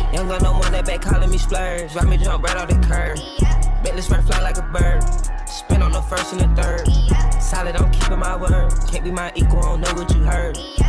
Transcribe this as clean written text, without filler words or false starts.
Young gun, no more that back calling me splurge. Ride me jump right off the curb. Bet this right fly like a bird. Spin on the first and the third. Solid, I'm keeping my word. Can't be my equal, I don't know what you heard.